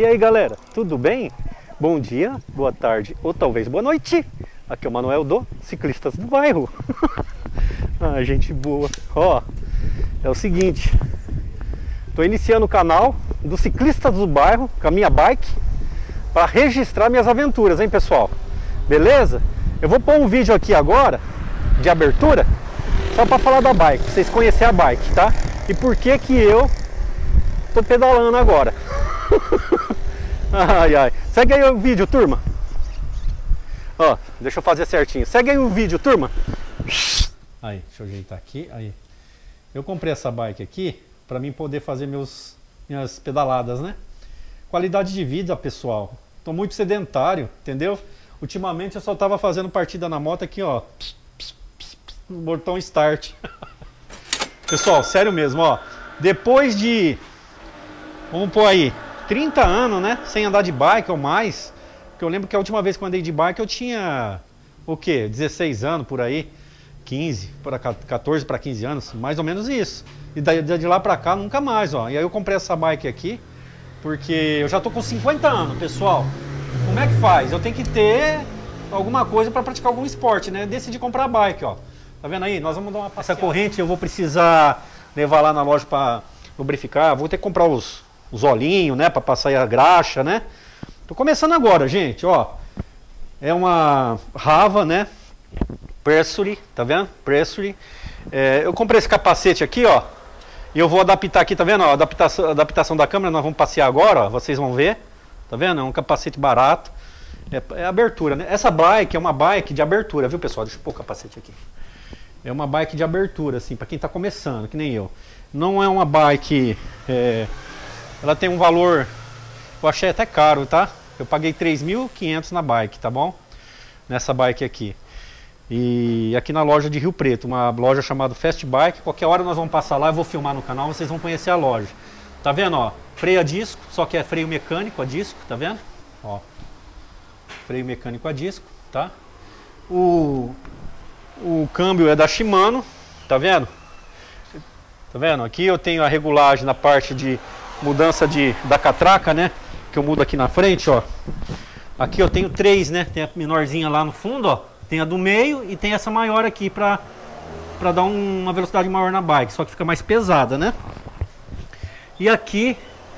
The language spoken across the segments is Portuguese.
E aí galera, tudo bem? Bom dia, boa tarde ou talvez boa noite. Aqui é o Manuel do Ciclistas do Bairro. Ah, gente boa. Ó, é o seguinte, tô iniciando o canal do Ciclistas do Bairro com a minha bike para registrar minhas aventuras, hein pessoal? Beleza? Eu vou pôr um vídeo aqui agora de abertura só para falar da bike, pra vocês conhecerem a bike, tá? E por que que eu tô pedalando agora. Ai, ai. Segue aí o vídeo, turma. Ó, deixa eu fazer certinho. Segue aí o vídeo, turma. Aí, deixa eu ajeitar aqui. Aí. Eu comprei essa bike aqui para mim poder fazer minhas pedaladas, né? Qualidade de vida, pessoal. Tô muito sedentário, entendeu? Ultimamente eu só tava fazendo partida na moto aqui, ó. No botão start. Pessoal, sério mesmo, ó. Depois de, vamos pôr aí, 30 anos, né? Sem andar de bike ou mais. Porque eu lembro que a última vez que eu andei de bike eu tinha, o quê? 16 anos por aí. 15, para 14 para 15 anos, mais ou menos isso. E de lá pra cá nunca mais, ó. E aí eu comprei essa bike aqui, porque eu já tô com 50 anos, pessoal. Como é que faz? Eu tenho que ter alguma coisa para praticar algum esporte, né? Decidi comprar a bike, ó. Tá vendo aí? Nós vamos dar uma passeada. Essa corrente eu vou precisar levar lá na loja para lubrificar. Vou ter que comprar os olhinhos, né? Para passar aí a graxa, né? Tô começando agora, gente, ó. É uma Rava, né? Pressury, tá vendo? Pressury. Eu comprei esse capacete aqui, ó. E eu vou adaptar aqui, tá vendo? Ó, adaptação da câmera, nós vamos passear agora, ó. Vocês vão ver. Tá vendo? É um capacete barato. É abertura, né? Essa bike é uma bike de abertura, viu, pessoal? Deixa eu pôr o capacete aqui. É uma bike de abertura, assim, pra quem tá começando, que nem eu. Não é uma bike... ela tem um valor... Eu achei até caro, tá? Eu paguei 3.500 na bike, tá bom? Nessa bike aqui. E aqui na loja de Rio Preto, uma loja chamada Fast Bike. Qualquer hora nós vamos passar lá, eu vou filmar no canal, vocês vão conhecer a loja. Tá vendo, ó? Freio a disco, só que é freio mecânico a disco, tá vendo? Ó. Freio mecânico a disco, tá? O câmbio é da Shimano, tá vendo? Tá vendo? Aqui eu tenho a regulagem na parte de mudança da catraca, né? Que eu mudo aqui na frente, ó. Aqui eu tenho três, né? Tem a menorzinha lá no fundo, ó. Tem a do meio e tem essa maior aqui pra dar uma velocidade maior na bike, só que fica mais pesada, né? E aqui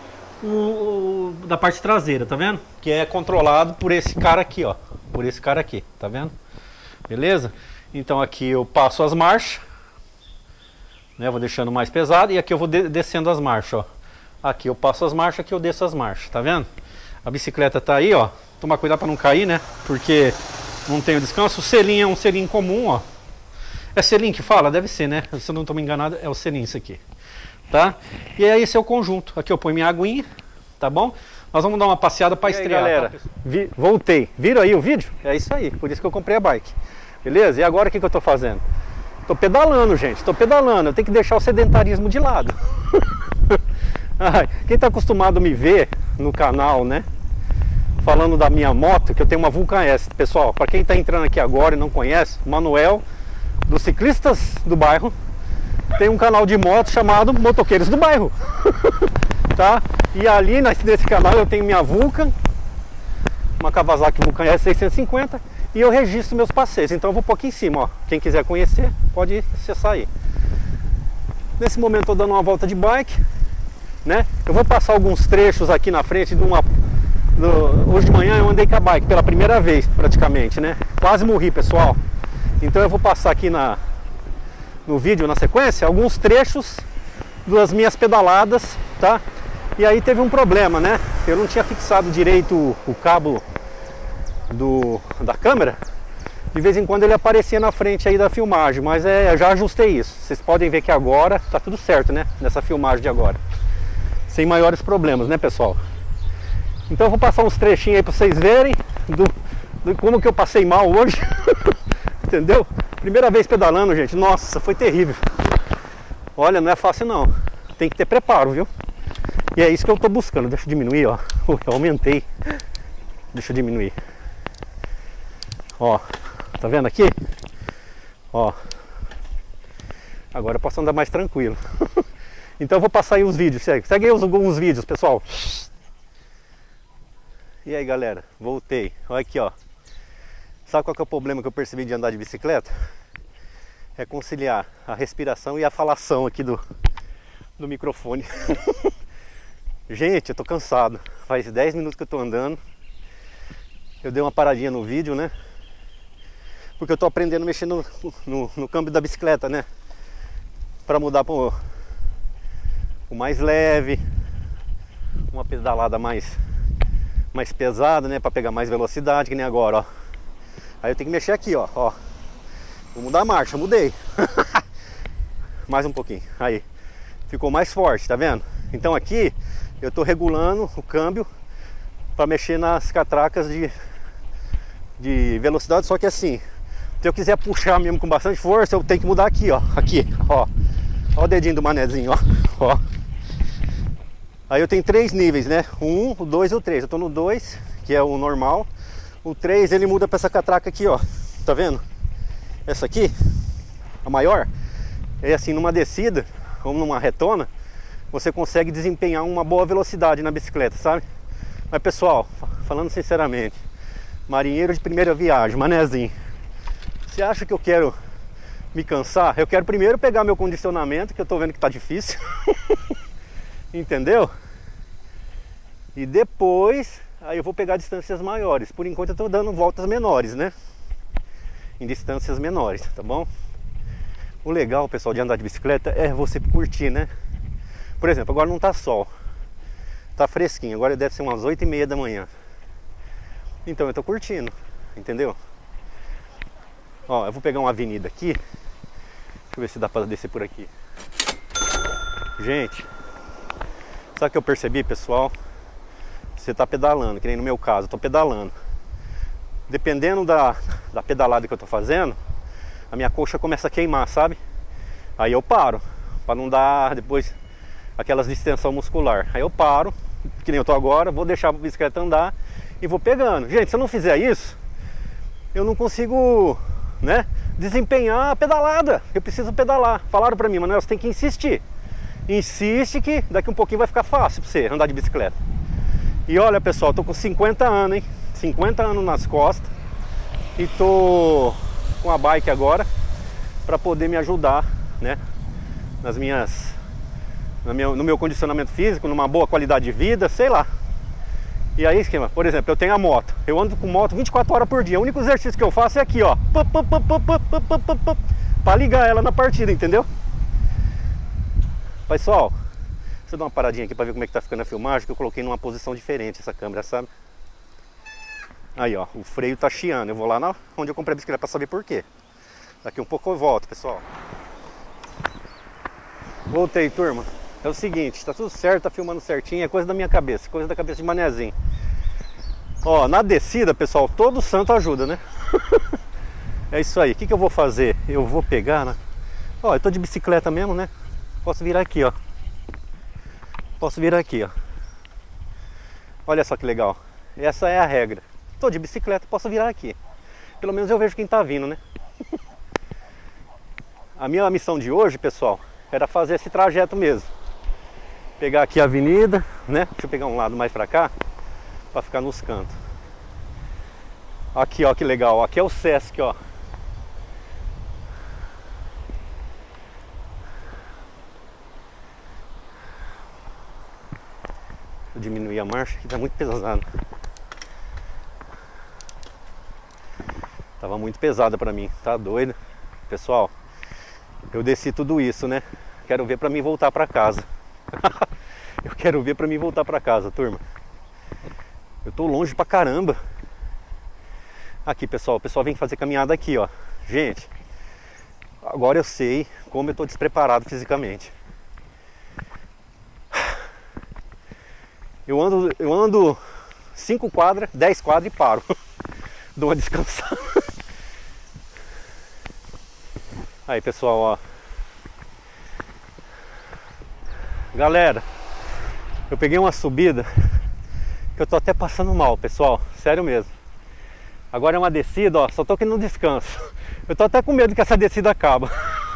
da parte traseira, tá vendo? Que é controlado por esse cara aqui, ó. Por esse cara aqui, tá vendo? Beleza? Então aqui eu passo as marchas, né? Vou deixando mais pesado e aqui eu vou descendo as marchas, ó. Aqui eu passo as marchas, aqui eu desço as marchas, tá vendo? A bicicleta tá aí, ó. Tomar cuidado para não cair, né? Porque não tem o descanso. O selim é um selim comum, ó. É selim que fala? Deve ser, né? Se eu não estou me enganado, é o selim isso aqui. Tá? E aí esse é o conjunto. Aqui eu ponho minha aguinha, tá bom? Nós vamos dar uma passeada para estrear, galera. Tá, voltei. Viram aí o vídeo? É isso aí. Por isso que eu comprei a bike. Beleza? E agora o que eu tô fazendo? Tô pedalando, gente. Tô pedalando. Eu tenho que deixar o sedentarismo de lado. Ai, quem tá acostumado a me ver no canal, né? Falando da minha moto, que eu tenho uma Vulcan S. Pessoal, para quem tá entrando aqui agora e não conhece, Manuel, dos Ciclistas do Bairro, tem um canal de moto chamado Motoqueiros do Bairro. Tá? E ali nesse canal eu tenho minha Vulcan, uma Kawasaki Vulcan S 650, e eu registro meus passeios. Então eu vou pôr aqui em cima, ó. Quem quiser conhecer, pode acessar aí. Nesse momento eu tô dando uma volta de bike, né? Eu vou passar alguns trechos aqui na frente de hoje de manhã eu andei com a bike pela primeira vez praticamente, né? Quase morri, pessoal. Então eu vou passar aqui no vídeo, na sequência, alguns trechos das minhas pedaladas, tá? E aí teve um problema, né? Eu não tinha fixado direito o cabo da câmera. De vez em quando ele aparecia na frente aí da filmagem, mas eu já ajustei isso. Vocês podem ver que agora tá tudo certo, né? Nessa filmagem de agora. Sem maiores problemas, né, pessoal? Então eu vou passar uns trechinhos aí pra vocês verem do como que eu passei mal hoje. Entendeu? Primeira vez pedalando, gente. Nossa, foi terrível. Olha, não é fácil não. Tem que ter preparo, viu? E é isso que eu tô buscando. Deixa eu diminuir, ó. Eu aumentei. Deixa eu diminuir. Ó, tá vendo aqui? Ó. Agora eu posso andar mais tranquilo. Então eu vou passar aí os vídeos. Segue aí alguns vídeos, pessoal. E aí galera, voltei. Olha aqui ó. Sabe qual que é o problema que eu percebi de andar de bicicleta? É conciliar a respiração e a falação aqui do microfone. Gente, eu tô cansado. Faz 10 minutos que eu tô andando. Eu dei uma paradinha no vídeo, né? Porque eu tô aprendendo a mexer no câmbio da bicicleta, né? Pra mudar pro mais leve, uma pedalada mais pesada, né? Pra pegar mais velocidade, que nem agora, ó. Aí eu tenho que mexer aqui, ó. Vou mudar a marcha, mudei. Mais um pouquinho, aí. Ficou mais forte, tá vendo? Então aqui eu tô regulando o câmbio pra mexer nas catracas de velocidade, só que assim, se eu quiser puxar mesmo com bastante força, eu tenho que mudar aqui, ó. Aqui, ó. Ó o dedinho do manezinho, ó. Aí eu tenho 3 níveis, né? O 1, o 2 e o 3. Eu tô no 2, que é o normal. O 3 ele muda pra essa catraca aqui, ó. Tá vendo? Essa aqui, a maior, é assim, numa descida ou numa retona, você consegue desempenhar uma boa velocidade na bicicleta, sabe? Mas pessoal, falando sinceramente, marinheiro de primeira viagem, manezinho, você acha que eu quero me cansar? Eu quero primeiro pegar meu condicionamento, que eu tô vendo que tá difícil. Entendeu? E depois, aí eu vou pegar distâncias maiores. Por enquanto eu tô dando voltas menores, né? Em distâncias menores, tá bom? O legal, pessoal, de andar de bicicleta é você curtir, né? Por exemplo, agora não tá sol, tá fresquinho, agora deve ser umas 8h30 da manhã. Então eu tô curtindo, entendeu? Ó, eu vou pegar uma avenida aqui. Deixa eu ver se dá pra descer por aqui. Gente, sabe o que eu percebi, pessoal? Você tá pedalando, que nem no meu caso, eu tô pedalando. Dependendo da pedalada que eu tô fazendo, a minha coxa começa a queimar, sabe? Aí eu paro, pra não dar depois aquelas distensão muscular. Aí eu paro, que nem eu tô agora, vou deixar a bicicleta andar e vou pegando. Gente, se eu não fizer isso, eu não consigo, né, desempenhar a pedalada. Eu preciso pedalar. Falaram pra mim, Manuel, você tem que insistir. Insiste que daqui um pouquinho vai ficar fácil pra você andar de bicicleta. E olha, pessoal, eu tô com 50 anos, hein? 50 anos nas costas. E tô com a bike agora pra poder me ajudar, né? No meu condicionamento físico, numa boa qualidade de vida, sei lá. E aí, esquema, por exemplo, eu tenho a moto. Eu ando com moto 24 horas por dia. O único exercício que eu faço é aqui, ó. Pra ligar ela na partida, entendeu? Pessoal, deixa eu dar uma paradinha aqui pra ver como é que tá ficando a filmagem, que eu coloquei numa posição diferente essa câmera, sabe? Aí, ó, o freio tá chiando. Eu vou lá onde eu comprei a bicicleta pra saber por quê. Daqui um pouco eu volto, pessoal. Voltei, turma. É o seguinte, tá tudo certo, tá filmando certinho, é coisa da minha cabeça, coisa da cabeça de manezinho. Ó, na descida, pessoal, todo santo ajuda, né? É isso aí. O que eu vou fazer? Eu vou pegar, né? Ó, eu tô de bicicleta mesmo, né? Posso virar aqui, ó. Posso virar aqui, ó. Olha só que legal. Essa é a regra. Tô de bicicleta, posso virar aqui. Pelo menos eu vejo quem tá vindo, né? A minha missão de hoje, pessoal, era fazer esse trajeto mesmo. Pegar aqui a avenida, né? Deixa eu pegar um lado mais pra cá, pra ficar nos cantos. Aqui, ó, que legal. Aqui é o Sesc, ó. Vou diminuir a marcha, que tá muito pesado. Tava muito pesada pra mim, tá doido? Pessoal, eu desci tudo isso, né? Quero ver pra mim voltar pra casa. Eu quero ver pra mim voltar pra casa, turma. Eu tô longe pra caramba. Aqui, pessoal, o pessoal vem fazer caminhada aqui, ó. Gente, agora eu sei como eu tô despreparado fisicamente. Eu ando 5 quadras, 10 quadras e paro. Dou uma descansada. Aí, pessoal, ó. Galera, eu peguei uma subida que eu tô até passando mal, pessoal. Sério mesmo. Agora é uma descida, ó. Só tô aqui no descanso. Eu tô até com medo que essa descida acaba.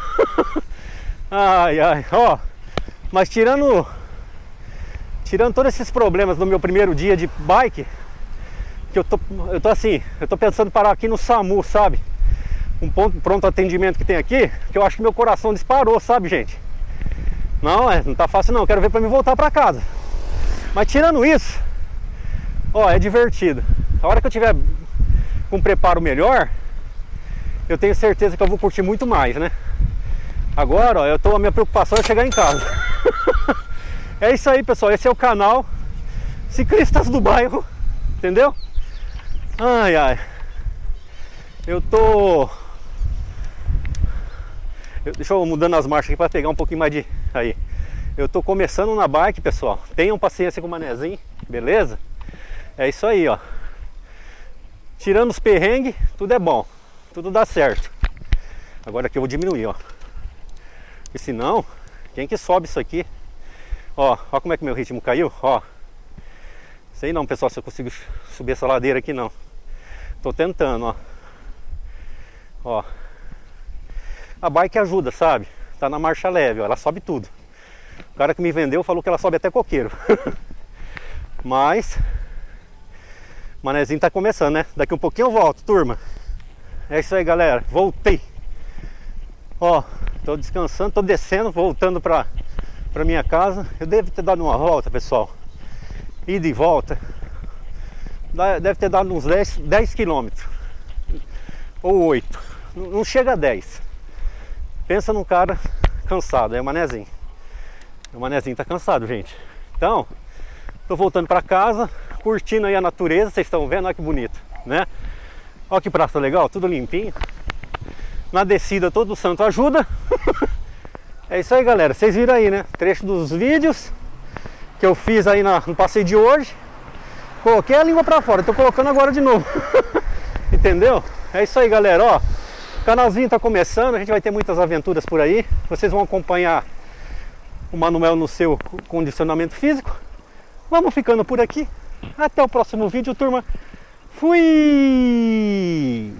Ai, ai, ó. Mas tirando todos esses problemas do meu primeiro dia de bike, que eu tô assim, eu tô pensando em parar aqui no SAMU, sabe? Um ponto pronto atendimento que tem aqui, que eu acho que meu coração disparou, sabe, gente? Não, não tá fácil não, quero ver pra mim voltar pra casa. Mas tirando isso, ó, é divertido. A hora que eu tiver com um preparo melhor, eu tenho certeza que eu vou curtir muito mais, né? Agora, ó, a minha preocupação é chegar em casa. É isso aí, pessoal, esse é o canal Ciclistas do Bairro, entendeu? Ai, ai. Eu tô... Deixa eu mudando as marchas aqui para pegar um pouquinho mais de... Aí. Eu tô começando na bike, pessoal. Tenham paciência com o manezinho, beleza? É isso aí, ó. Tirando os perrengues, tudo é bom. Tudo dá certo. Agora aqui eu vou diminuir, ó. Porque senão, quem que sobe isso aqui? Ó, ó como é que meu ritmo caiu, ó. Sei não, pessoal, se eu consigo subir essa ladeira aqui, não. Tô tentando, ó. Ó. A bike ajuda, sabe? Tá na marcha leve, ó. Ela sobe tudo. O cara que me vendeu falou que ela sobe até coqueiro. Mas o manezinho tá começando, né? Daqui um pouquinho eu volto, turma. É isso aí, galera. Voltei. Ó, tô descansando, tô descendo, voltando pra minha casa. Eu devo ter dado uma volta, pessoal. Ida e volta. Deve ter dado uns 10 quilômetros. Ou 8. Não chega a 10. Pensa num cara cansado, é o manezinho. O manezinho tá cansado, gente. Então, tô voltando pra casa, curtindo aí a natureza, vocês estão vendo, olha que bonito, né? Olha que praça legal, tudo limpinho. Na descida todo santo ajuda. É isso aí, galera, vocês viram aí, né? Trecho dos vídeos que eu fiz aí no passeio de hoje. Coloquei a língua pra fora, tô colocando agora de novo. Entendeu? É isso aí, galera, ó. O canalzinho tá começando, a gente vai ter muitas aventuras por aí. Vocês vão acompanhar o Manuel no seu condicionamento físico. Vamos ficando por aqui. Até o próximo vídeo, turma. Fui!